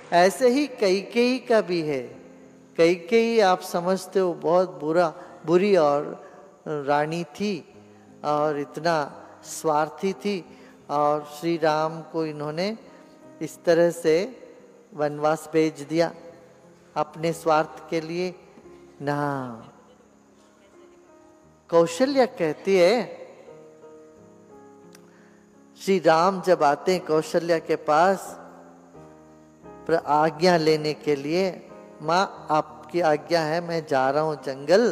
ऐसे ही कैकेयी का भी है। कैकेयी आप समझते हो बहुत बुरी और रानी थी और इतना स्वार्थी थी, और श्री राम को इन्होंने इस तरह से वनवास भेज दिया अपने स्वार्थ के लिए ना। कौशल्या कहती है, श्री राम जब आते हैं कौशल्या के पास आज्ञा लेने के लिए, माँ आपकी आज्ञा है मैं जा रहा हूं जंगल,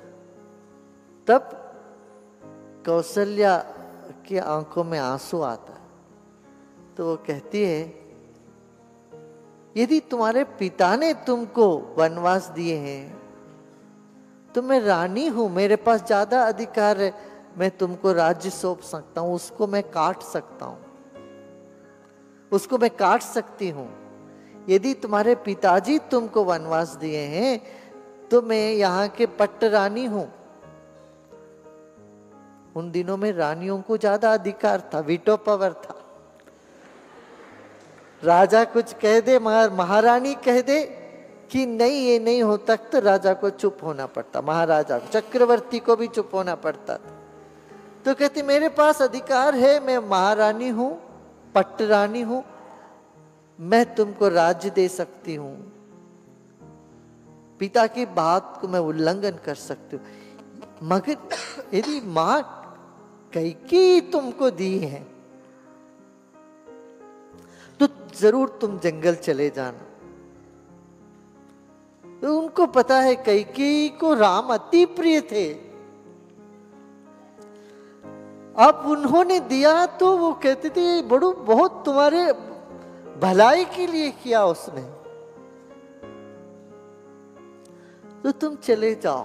तब कौशल्या की आंखों में आंसू आता है। तो वो कहती है, यदि तुम्हारे पिता ने तुमको वनवास दिए हैं तो मैं रानी हूं, मेरे पास ज्यादा अधिकार है, मैं तुमको राज्य सौंप सकता हूं, उसको मैं काट सकता हूं, उसको मैं काट सकती हूं। यदि तुम्हारे पिताजी तुमको वनवास दिए हैं तो मैं यहाँ के पट्ट रानी हूं। उन दिनों में रानियों को ज्यादा अधिकार था, वीटो पावर था। राजा कुछ कह दे, महारानी कह दे कि नहीं ये नहीं हो तक, तो राजा को चुप होना पड़ता, महाराजा को, चक्रवर्ती को भी चुप होना पड़ता था। तो कहती मेरे पास अधिकार है, मैं महारानी हूं, पट्ट रानी हूं, मैं तुमको राज्य दे सकती हूं, पिता की बात को मैं उल्लंघन कर सकती हूं। मगर यदि मां कैकेयी तुमको दी है तो जरूर तुम जंगल चले जाना। तो उनको पता है कैकेयी को राम अति प्रिय थे, अब उन्होंने दिया तो वो कहते थे बड़ू बहुत तुम्हारे भलाई के लिए किया उसने, तो तुम चले जाओ।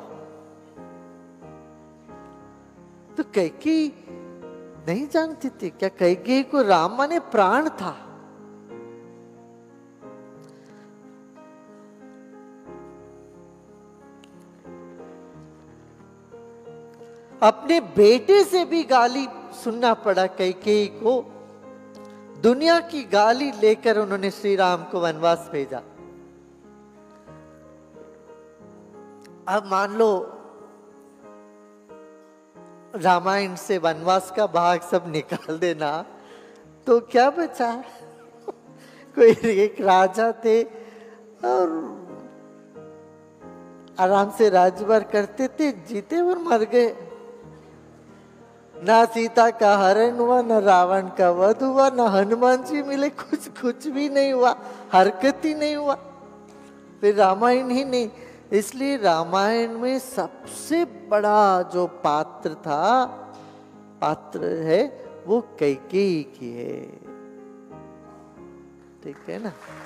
तो कैकेयी नहीं जानती थी क्या, कैकेयी को राम माने प्राण था। अपने बेटे से भी गाली सुनना पड़ा कैकेयी को, दुनिया की गाली लेकर उन्होंने श्री राम को वनवास भेजा। अब मान लो रामायण से वनवास का भाग सब निकाल देना तो क्या बचा? कोई एक राजा थे और आराम से राज्यभार करते थे, जीते और मर गए। ना सीता का हरण हुआ, न रावण का वध हुआ, न हनुमान जी मिले, कुछ भी नहीं हुआ, हरकत ही नहीं हुआ, फिर रामायण ही नहीं। इसलिए रामायण में सबसे बड़ा जो पात्र है वो कैकेयी की है, ठीक है ना।